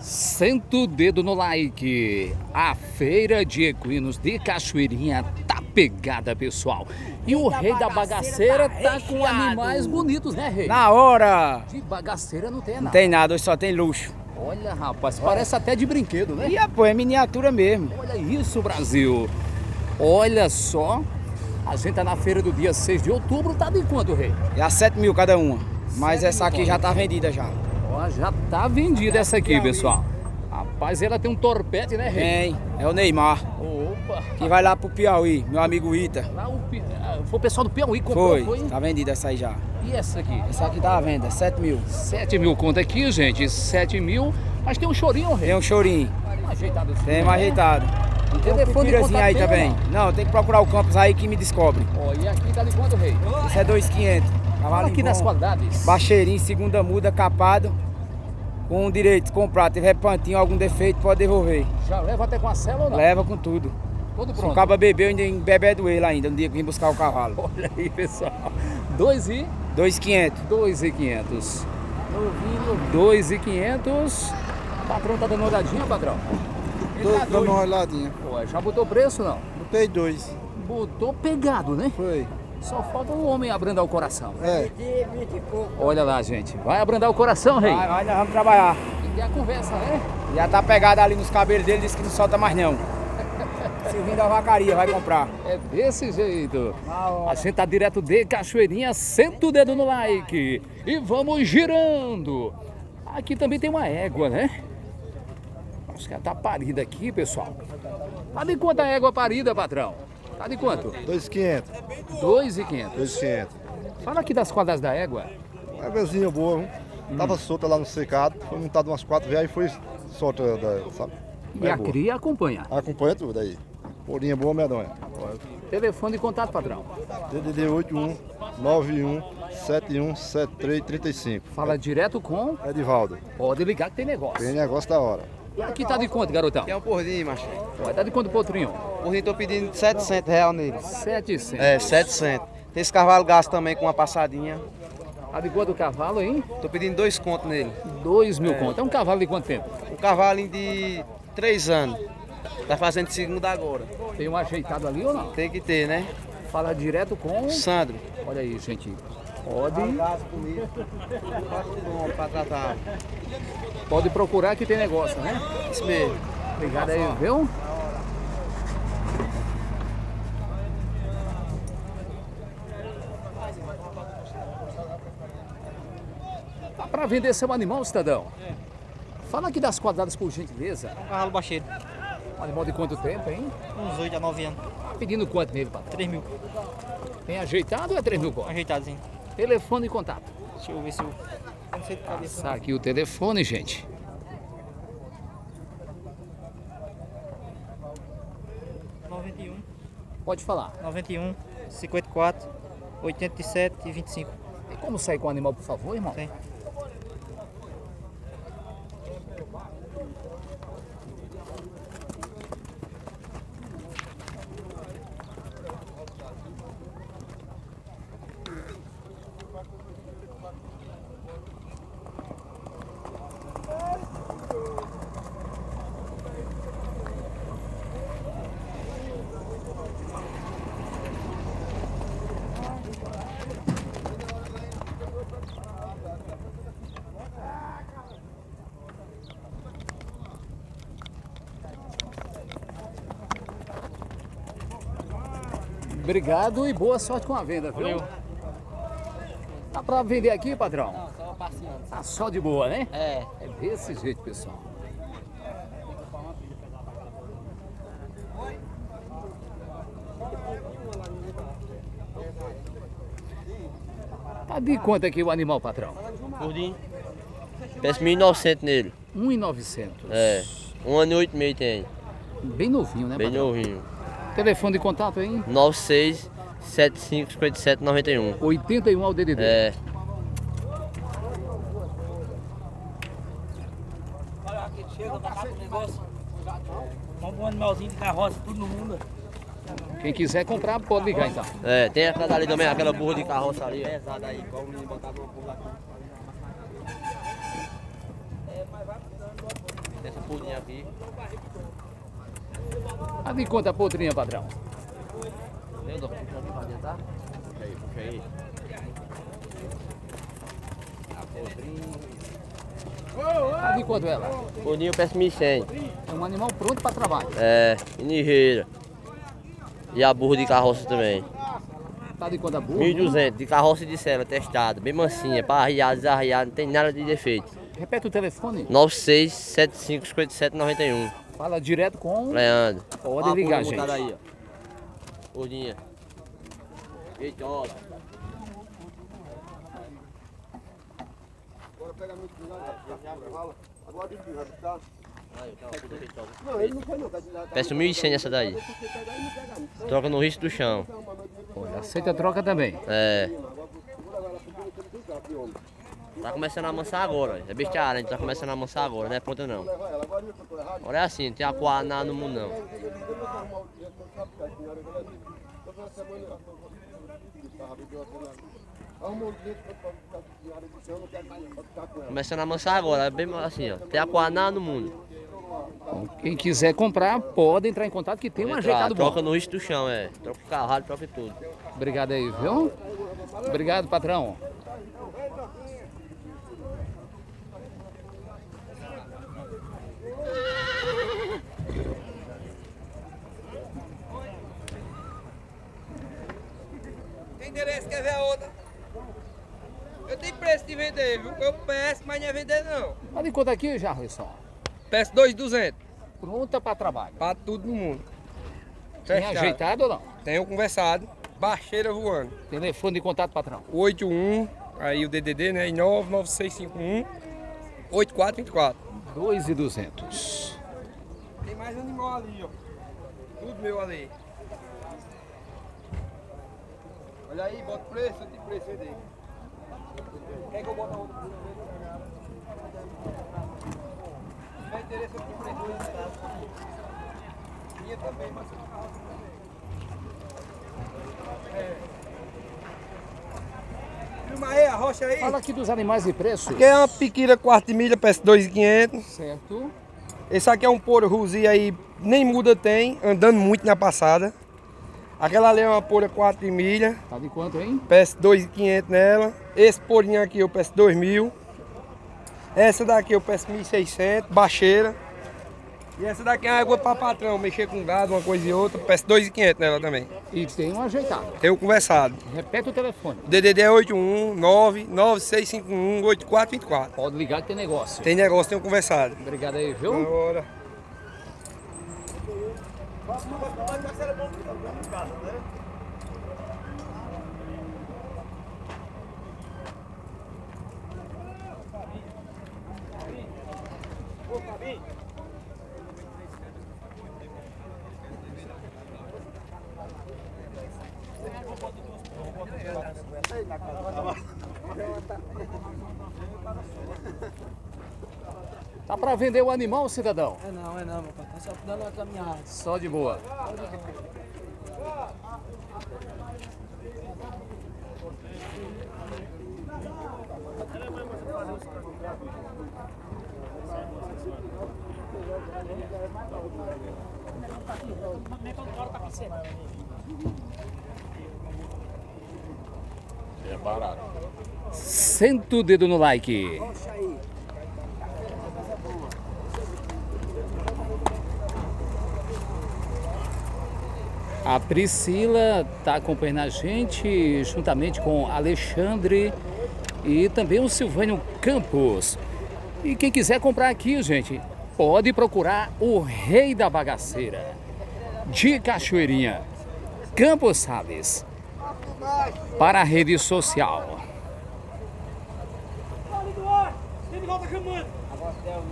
Senta o dedo no like. A feira de equinos de Cachoeirinha tá pegada, pessoal. E o rei da bagaceira tá com animais bonitos, né, rei? Na hora! De bagaceira não tem nada. Não tem nada, hoje só tem luxo. Olha, rapaz, parece até de brinquedo, né? E pô, é miniatura mesmo. Olha isso, Brasil. Olha só. A gente tá na feira do dia 6 de outubro, tá de quanto, rei? É a 7 mil cada uma. Mas essa aqui já tá tá vendida já. Ó, já tá vendida essa aqui, pessoal. Rapaz, ela tem um torpete, né, rei? Tem, é o Neymar. Opa! Que vai lá pro Piauí, meu amigo Ita. Lá foi o pessoal do Piauí que comprou, Foi, tá vendida essa aí já. E essa aqui? Essa aqui tá à venda, 7 mil. 7 mil conta aqui, gente, 7 mil. Mas tem um chorinho, rei? Tem um chorinho. Um ajeitado assim. Tem mais ajeitado. Um Tem um telefone de pipirazinho contato aí tem ou também. Não, tem que procurar o Campos aí que me descobre. Ó, e aqui tá de quanto, rei? Esse é 2.500. Fala aqui nas qualidades. Baixeirinho, segunda muda, capado. Com direito de comprar. Tiver pantinho, algum defeito, pode devolver. Já leva até com a cela ou não? Leva com tudo. Tudo Se pronto. o caba bebeu, ainda embebedo ele ainda, no dia que vim buscar o cavalo. Olha aí, pessoal. 2.500. 2.500. Novinho. 2.500. Patrão tá dando uma olhadinha, patrão? Tô dando uma olhadinha. Pô, já botou preço, não? Botei 2. Botou pegado, né? Foi. Só falta o homem abrandar o coração. É. Olha lá, gente. Vai abrandar o coração, rei. Vai, nós vamos trabalhar. E tem a conversa, né? Já tá pegado ali nos cabelos dele, disse que não solta mais não. Silvinho da vacaria, vai comprar. É desse jeito. Na hora. A gente tá direto de Cachoeirinha, senta o dedo no like. E vamos girando. Aqui também tem uma égua, né? Acho que ela tá parida aqui, pessoal. Tá de quanto a égua parida, patrão? Tá de quanto? 2.500. 2.500. 2.500. Fala aqui das quadras da égua. Uma vezinha boa, hein? Tava solta lá no cercado, foi montado umas 4 vezes e foi solta, sabe? E É a boa. cria acompanha. Acompanha tudo aí. Porinha boa, medonha. Telefone de contato, patrão. DDD 81 91 71 73 35. Fala direto com... Edivaldo. Pode ligar que tem negócio. Tem negócio da hora. E aqui tá de quanto, garotão? É um porrinho, macho. Vai dar de quanto, potrinho? Porrinho tô pedindo R$700 nele. 700. É, 700. Tem esse cavalo gasto também com uma passadinha. Tá de quanto o cavalo, hein? Tô pedindo 2 contos nele. 2.000 conto. É um cavalo de quanto tempo? O cavalo de 3 anos. Tá fazendo segunda agora. Tem um ajeitado ali ou não? Tem que ter, né? Fala direto com... Sandro. Olha aí, gente. Pode, Bom pra tratar. pode procurar que tem negócio, né? Isso mesmo. Obrigado aí, viu? Tá pra vender seu animal, cidadão? Fala aqui das quadradas, por gentileza. Cavalo baixeiro, Um animal de quanto tempo, hein? uns 8 a 9 anos, Tá pedindo quanto nele, patrão? 3 mil, Tem ajeitado ou é 3.000 conto? ajeitadozinho. Telefone e contato. Deixa eu ver se eu... Não sei de cabeça. Passar aqui o telefone, gente. Não. 91, Pode falar. 91, 54, 87 e 25. Tem como sair com o animal, por favor, irmão? Tem. Obrigado e boa sorte com a venda, viu? Valeu. Tá pra vender aqui, patrão? Não, só passeando. Tá só de boa, né? É. É desse jeito, pessoal. Tá de quanto aqui o animal, patrão? Gordinho. Peço 1.900 nele. 1.900. É. 1 ano e 8 meses tem. Bem novinho, né, Bem patrão? novinho. Telefone de contato aí? 96 75 57 91. 81 ao DDD. É. Olha aqui, chega, tá com o negócio. Um bom animalzinho de carroça, tudo no mundo. Quem quiser comprar, pode ligar então. É, tem aquela ali também, aquela burra de carroça ali. Pesada aí, como o menino botar uma burra aqui. pulinha aqui. A de quanto a potrinha, padrão? Eu dou puxa aqui pra dentro, tá? Puxa aí. A podrinha. A de quanto ela? Pulinho peço 1.100. É um animal pronto para trabalho. É, e ligeira. E a burra de carroça também. Tá de quanto a burra? 1.200, de carroça e de sela, testada. Bem mansinha, para arriar, desarriar, não tem nada de defeito. Repete o telefone. 96755791. Fala direto com... Leandro. Pode ligar, gente. Aí, ó. Pulinha. Eita, ó. Peço 1.100 essa daí. Troca no risco do chão. Olha, aceita a troca também. É. Tá começando a amansar agora. É bestiário, a gente tá começando a amansar agora, não é pronta não. Agora é assim, não tem aquá nada no mundo não. Começando a amansar agora, é bem assim, ó. Tem aquá nada no mundo. Bom, quem quiser comprar, pode entrar em contato que tem um ajeitado bom. Troca no risco do chão, é. Troca o carro, troca tudo. Obrigado aí, viu? Obrigado, patrão. Tem interesse, quer ver a outra? Eu tenho preço de vender, viu? Eu peço, mas não é vender não. Olha quanto aqui, Jarlison. Peço 2.200. Pronta para trabalho. Para tudo no mundo. Tem Fechado. ajeitado ou não? Tenho conversado. Baixeira voando. Telefone de contato, patrão. 81, aí o DDD, né? 99651 8424. 2.200. Tem mais animal ali, ó. Tudo meu ali. Olha aí, bota preço, eu te preço, vender. Quer que eu bote a outra? Se tiver interesse, eu te preço. Minha também, mas... Filma aí a rocha aí. Fala aqui dos animais e preços. Aqui é uma piquira quarto de milha, peça 2.500. Certo. Esse aqui é um poro ruzi aí, nem muda tem, andando muito na passada. Aquela ali é uma pora 4 de milha. Tá de quanto, hein? Peço 2.500 nela. Esse porinho aqui eu peço 2.000. Essa daqui eu peço 1.600, baixeira. E essa daqui é água para patrão, mexer com gado, uma coisa e outra. Peço 2.500 nela também. E tem um ajeitado. Tenho conversado. Repete o telefone. O DDD é 81996518424. Pode ligar que tem negócio. Tem negócio, tenho conversado. Obrigado aí, viu? Agora. Tá pra vender o animal, cidadão? É não, meu pai. Tá só dando uma caminhada. Só de boa. É barato. Senta o dedo no like. A Priscila está acompanhando a gente, juntamente com Alexandre e também o Silvânio Campos. E quem quiser comprar aqui, gente, pode procurar o Rei da Bagaceira, de Cachoeirinha, Campos Sales, para a rede social.